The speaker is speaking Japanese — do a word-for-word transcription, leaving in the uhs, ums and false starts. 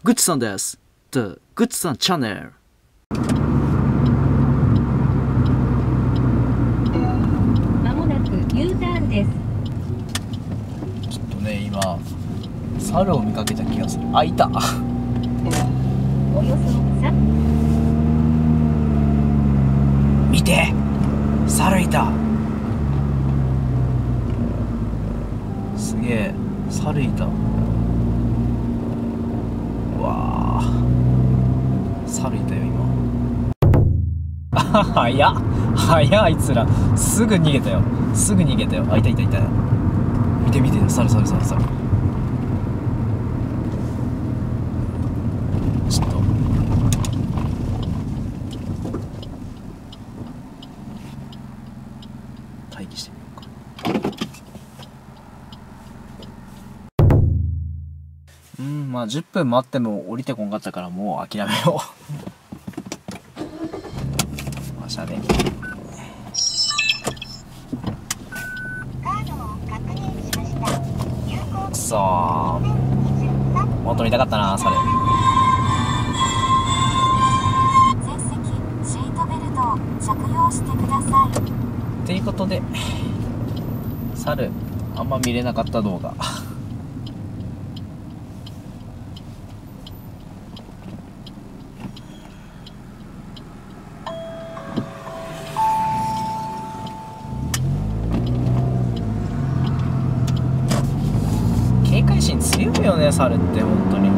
グッチさんです。The グッチさんチャンネル。 まもなく U ターンです。 ちょっとね、今猿を見かけた気がする。あ、いた。 およそさ見て、猿いた。すげえ、猿いた。うわあ、猿いたよ今。あはは、早っ早っ、あいつらすぐ逃げたよ、すぐ逃げたよ。あ、いたいたいた。見て見て、猿猿猿猿。ちょっと待機してみようか。うん、まあじゅっぷん待っても降りてこんかったから、もう諦めよう。馬車で。くそー、もっと見たかったな、それ。 全席シートベルトを着用してください。 ということで、猿あんま見れなかった動画。警戒心強いよね、猿って本当に。